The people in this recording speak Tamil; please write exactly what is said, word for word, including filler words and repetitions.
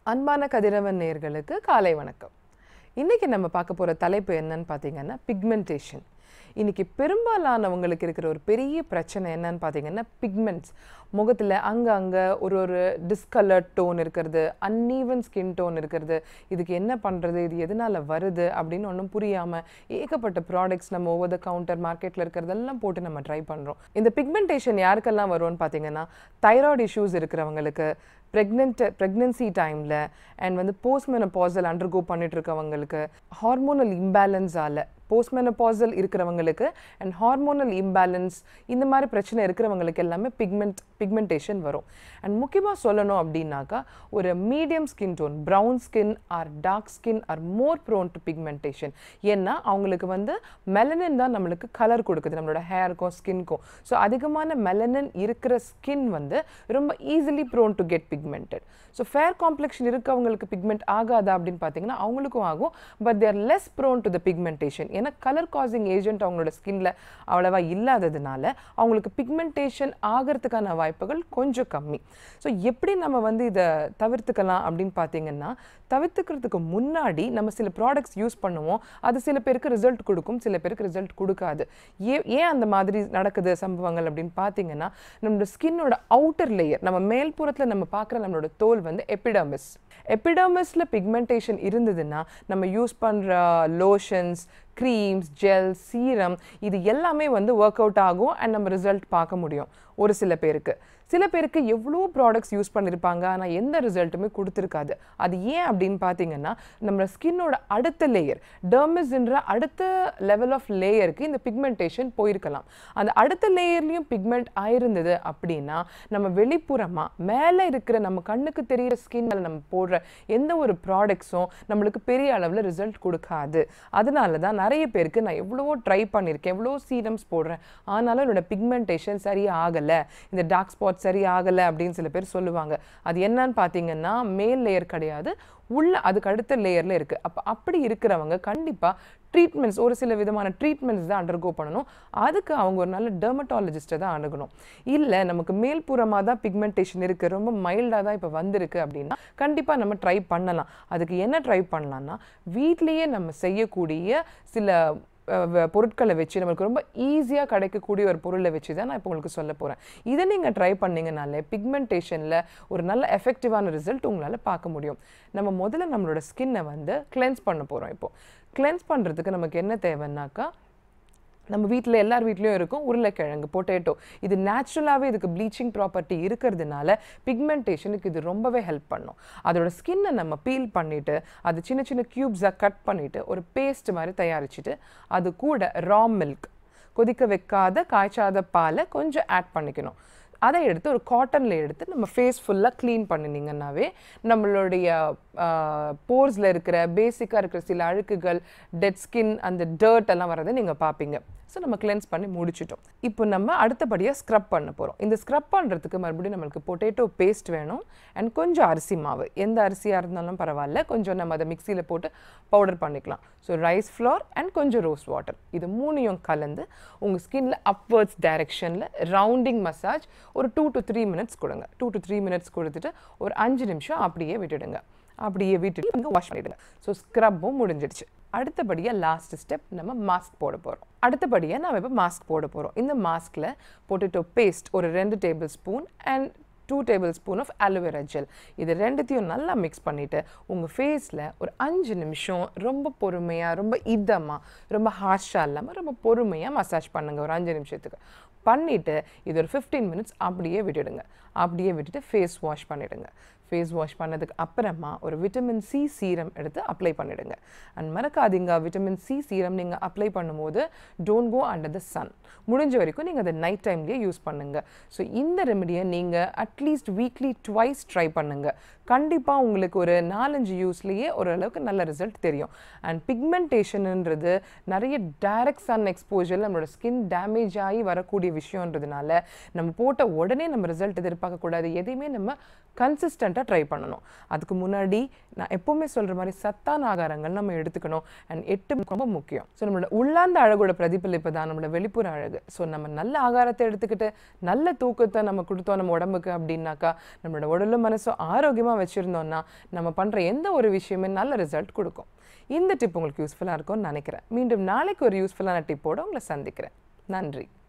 அன்பான கதிரவன் நேயர்களுக்கு காலை வணக்கம். இன்னைக்கு நம்ம பார்க்க போற தலைப்பு என்னன்னு பார்த்தீங்கன்னா பிக்மெண்டேஷன். இன்னைக்கு பெரும்பாலானவங்களுக்கு இருக்கிற ஒரு பெரிய பிரச்சனை என்னன்னு பார்த்தீங்கன்னா பிக்மெண்ட்ஸ். முகத்தில் அங்கே அங்கே ஒரு ஒரு டிஸ்கலர்ட் டோன் இருக்கிறது, அன்ஈவன் ஸ்கின் டோன் இருக்கிறது. இதுக்கு என்ன பண்ணுறது, இது எதனால் வருது அப்படின்னு ஒன்றும் புரியாமல் ஏகப்பட்ட ப்ராடக்ட்ஸ் நம்ம ஓவர் த கவுண்டர் மார்க்கெட்டில் இருக்கிறதெல்லாம் போட்டு நம்ம ட்ரை பண்ணுறோம். இந்த பிக்மெண்டேஷன் யாருக்கெல்லாம் வரும்னு பார்த்தீங்கன்னா தைராய்டு இஷ்யூஸ் இருக்கிறவங்களுக்கு, ப்ரெக்னென்ட் ப்ரெக்னென்சி டைமில் அண்ட் வந்து போஸ்ட் மெனபாசல் அண்டர்கோ பண்ணிட்டு இருக்கவங்களுக்கு, ஹார்மோனல் இம்பேலன்ஸால் போஸ்ட்மெனபாசல் இருக்கிறவங்களுக்கு அண்ட் ஹார்மோனல் இம்பேலன்ஸ் இந்த மாதிரி பிரச்சனை இருக்கிறவங்களுக்கு எல்லாமே பிக்மெண்ட் பிக்மெண்டேஷன் வரும். அண்ட் முக்கியமாக சொல்லணும் அப்படின்னாக்கா ஒரு medium skin tone, brown skin or dark skin or more prone to pigmentation. ஏன்னா அவங்களுக்கு வந்து மெலனின் தான் நம்மளுக்கு கலர் கொடுக்குது நம்மளோட ஹேருக்கும் ஸ்கின்க்கும். ஸோ அதிகமான மெலனின் இருக்கிற ஸ்கின் வந்து ரொம்ப easily prone to get pigmented. So fair complexion இருக்கவங்களுக்கு பிக்மெண்ட் ஆகாதா அப்படின்னு பார்த்தீங்கன்னா அவங்களுக்கும் ஆகும், but they're less prone to the pigmentation. ஏன்னா கலர் காசிங் ஏஜென்ட் அவங்களோட ஸ்கின்ல அவ்வளவா இல்லாததுனால அவங்களுக்கு பிக்மெண்டேஷன் ஆகிறதுக்கான வாய்ப்புகள் கொஞ்சம் கம்மி. ஸோ எப்படி நம்ம வந்து இதை தவிர்த்துக்கலாம் அப்படின்னு பார்த்தீங்கன்னா, தவிர்த்துக்கிறதுக்கு முன்னாடி நம்ம சில ப்ராடக்ட்ஸ் யூஸ் பண்ணுவோம். அது சில பேருக்கு ரிசல்ட் கொடுக்கும், சில பேருக்கு ரிசல்ட் கொடுக்காது. ஏ ஏன் அந்த மாதிரி நடக்குது சம்பவங்கள் அப்படின்னு பார்த்தீங்கன்னா, நம்மளோட ஸ்கின்னோட அவுட்டர் லேயர், நம்ம மேல்புறத்தில் நம்ம பார்க்குற நம்மளோட தோல் வந்து எபிடர்மிஸ். எபிடர்மிஸில் பிக்மெண்டேஷன் இருந்ததுன்னா நம்ம யூஸ் பண்ணுற லோஷன்ஸ், க்ரீம்ஸ், ஜெல், சீரம் இது எல்லாமே வந்து ஒர்க் அவுட் ஆகும் அண்ட் நம்ம ரிசல்ட் பார்க்க முடியும். ஒரு சில பேருக்கு சில பேருக்கு எவ்வளோ ப்ராடக்ட்ஸ் யூஸ் பண்ணியிருப்பாங்க ஆனால் எந்த ரிசல்ட்டுமே கொடுத்துருக்காது. அது ஏன் அப்படின்னு பார்த்தீங்கன்னா, நம்ம ஸ்கின்னோட அடுத்த லேயர், டெர்மிஸ்ன்ற அடுத்த லெவல் ஆஃப் லேயருக்கு இந்த பிக்மெண்டேஷன் போயிருக்கலாம். அந்த அடுத்த லேயர்லேயும் பிக்மெண்ட் ஆயிருந்தது அப்படின்னா நம்ம வெளிப்புறமாக மேலே இருக்கிற நம்ம கண்ணுக்கு தெரிகிற ஸ்கின்னில் நம்ம போடுற எந்த ஒரு ப்ராடக்ட்ஸும் நம்மளுக்கு பெரிய அளவில் ரிசல்ட் கொடுக்காது. அதனால தான் நிறைய பேருக்கு நான் எவ்வளவோ ட்ரை பண்ணியிருக்கேன், எவ்வளோ சீரம்ஸ் போடுறேன், ஆனாலும் என்னோட பிக்மெண்டேஷன் சரியாக ஆகலை, இந்த டார்க் ஸ்பாட் சரி ஆகலை அப்படின்னு சில பேர் சொல்லுவாங்க. அது என்னன்னு பார்த்தீங்கன்னா மேல் லேயர் கிடையாது, உள்ள அதுக்கு அடுத்த லேயரில் இருக்குது. அப்போ அப்படி இருக்கிறவங்க கண்டிப்பாக ட்ரீட்மெண்ட்ஸ், ஒரு சில விதமான ட்ரீட்மெண்ட்ஸ் தான் அண்டர்கோ பண்ணணும். அதுக்கு அவங்க ஒரு நல்ல டெர்மட்டாலஜிஸ்ட்டை தான் அணுகணும். இல்லை நமக்கு மேல்புறமாக தான் பிக்மெண்டேஷன் இருக்குது, ரொம்ப மைல்டாக தான் இப்போ வந்திருக்கு அப்படின்னா கண்டிப்பாக நம்ம ட்ரை பண்ணலாம். அதுக்கு என்ன ட்ரை பண்ணலான்னா, வீட்லேயே நம்ம செய்யக்கூடிய சில பொருட்களை வச்சு நம்மளுக்கு ரொம்ப ஈஸியாக கிடைக்கக்கூடிய ஒரு பொருளை வச்சு தான் நான் இப்போ உங்களுக்கு சொல்ல போகிறேன். இதை நீங்கள் ட்ரை பண்ணிங்கனாலே பிக்மெண்டேஷனில் ஒரு நல்ல எஃபெக்டிவான ரிசல்ட் உங்களால் பார்க்க முடியும். நம்ம முதல்ல நம்மளோட ஸ்கின்னை வந்து கிளென்ஸ் பண்ண போகிறோம். இப்போது கிளென்ஸ் பண்ணுறதுக்கு நமக்கு என்ன தேவைன்னாக்கா, நம்ம வீட்டில் எல்லார் வீட்லேயும் இருக்கும் உருளைக்கிழங்கு, பொட்டேட்டோ. இது நேச்சுரலாகவே இதுக்கு ப்ளீச்சிங் ப்ராப்பர்ட்டி இருக்கிறதுனால பிக்மெண்டேஷனுக்கு இது ரொம்பவே ஹெல்ப் பண்ணும். அதோட ஸ்கின்னை நம்ம பீல் பண்ணிவிட்டு அது சின்ன சின்ன க்யூப்ஸாக கட் பண்ணிவிட்டு ஒரு பேஸ்ட் மாதிரி தயாரிச்சுட்டு அது கூட ரா மில்க், கொதிக்க வைக்காத காய்ச்சாத பாலை கொஞ்சம் ஆட் பண்ணிக்கணும். அதை எடுத்து ஒரு காட்டனில் எடுத்து நம்ம ஃபேஸ் ஃபுல்லாக க்ளீன் பண்ணினீங்கன்னாவே நம்மளுடைய போர்ஸில் இருக்கிற பேசிக்காக இருக்கிற சில அழுக்குகள், டெட் ஸ்கின், அந்த டர்ட் எல்லாம் வரதை நீங்கள் பார்ப்பீங்க. ஸோ நம்ம கிளென்ஸ் பண்ணி முடிச்சிட்டோம். இப்போ நம்ம அடுத்தபடியாக ஸ்க்ரப் பண்ண போகிறோம். இந்த ஸ்க்ரப் பண்ணுறதுக்கு மறுபடியும் நம்மளுக்கு பொட்டேட்டோ பேஸ்ட் வேணும் அண்ட் கொஞ்சம் அரிசி மாவு, எந்த அரிசியாக இருந்தாலும் பரவாயில்ல, கொஞ்சம் நம்ம அதை மிக்சியில் போட்டு பவுடர் பண்ணிக்கலாம். ஸோ ரைஸ் ஃப்ளோர் அண்ட் கொஞ்சம் ரோஸ் வாட்டர், இது மூணையும் கலந்து உங்கள் ஸ்கின்னில் அப்வர்ட்ஸ் டைரெக்ஷனில் ரவுண்டிங் மசாஜ் ஒரு டூ டு த்ரீ மினிட்ஸ் கொடுங்க. டூ டு த்ரீ மினிட்ஸ் கொடுத்துட்டு ஒரு அஞ்சு நிமிஷம் அப்படியே விட்டுடுங்க. அப்படியே விட்டுட்டு நீங்கள் வாஷ் பண்ணிவிடுங்க. ஸோ ஸ்க்ரப்பும் முடிஞ்சிடுச்சு. அடுத்தபடியாக லாஸ்ட் ஸ்டெப் நம்ம மாஸ்க் போட போகிறோம். அடுத்தபடியாக நம்ம இப்போ மாஸ்க் போட போகிறோம். இந்த மாஸ்கில் பொட்டேட்டோ பேஸ்ட் ஒரு ரெண்டு tablespoon and two tablespoon of aloe vera gel, இது ரெண்டுத்தையும் நல்லா மிக்ஸ் பண்ணிவிட்டு உங்கள் ஃபேஸில் ஒரு அஞ்சு நிமிஷம் ரொம்ப பொறுமையாக, ரொம்ப இதமாக, ரொம்ப ஹார்ஷாக இல்லாமல் ரொம்ப பொறுமையாக மசாஜ் பண்ணுங்கள். ஒரு அஞ்சு நிமிஷத்துக்கு பண்ணிவிட்டு இது ஒரு ஃபிஃப்டீன் மினிட்ஸ் அப்படியே விட்டுடுங்க. அப்படியே விட்டுட்டு ஃபேஸ் வாஷ் பண்ணிவிடுங்க. ஃபேஸ் வாஷ் பண்ணதுக்கு அப்புறமா ஒரு விட்டமின் சி சீரம் எடுத்து அப்ளை பண்ணிவிடுங்க. அண்ட் மறக்காதீங்க, விட்டமின் சி சீரம் நீங்கள் அப்ளை பண்ணும்போது don't go under the sun. முடிஞ்ச வரைக்கும் நீங்கள் அதை நைட் டைம்லேயே யூஸ் பண்ணுங்கள். ஸோ இந்த ரெமெடியை நீங்கள் அட்லீஸ்ட் வீக்லி ட்வைஸ் ட்ரை பண்ணுங்கள். கண்டிப்பாக உங்களுக்கு ஒரு நாலஞ்சு யூஸ்லேயே ஓரளவுக்கு நல்ல ரிசல்ட் தெரியும். அண்ட் பிக்மெண்டேஷன்ன்றது நிறைய டைரக்ட் சன் எக்ஸ்போஜரில் நம்மளோட ஸ்கின் டேமேஜ் ஆகி வரக்கூடிய விஷயம்ன்றதுனால நம்ம போட்ட உடனே நம்ம ரிசல்ட் எதிர்பார்க்கக்கூடாது. எதையுமே நம்ம கன்சிஸ்டண்ட்டாக ட்ரை பண்ணணும். அதுக்கு முன்னாடி நான் எப்போவுமே சொல்கிற மாதிரி சத்தான ஆகாரங்கள் நம்ம எடுத்துக்கணும். அண்ட் எட்டு ரொம்ப முக்கியம். ஸோ நம்மளோட உள்ளார்ந்த அழகோட பிரதிபலிப்பு தான் நம்மளோட வெளிப்புற அழகு. ஸோ நம்ம நல்ல ஆகாரத்தை எடுத்துக்கிட்டு நல்ல தூக்கத்தை நம்ம கொடுத்தோம் நம்ம உடம்புக்கு அப்படின்னாக்கா நம்மளோட உடலும் மனசும் ஆரோக்கியமாக வச்சுருந்தோம்னா நம்ம பண்ணுற எந்த ஒரு விஷயமே நல்ல ரிசல்ட் கொடுக்கும். இந்த டிப் உங்களுக்கு யூஸ்ஃபுல்லாக இருக்கும்னு நினைக்கிறேன். மீண்டும் நாளைக்கு ஒரு யூஸ்ஃபுல்லான டிப்போடு உங்களை சந்திக்கிறேன். நன்றி.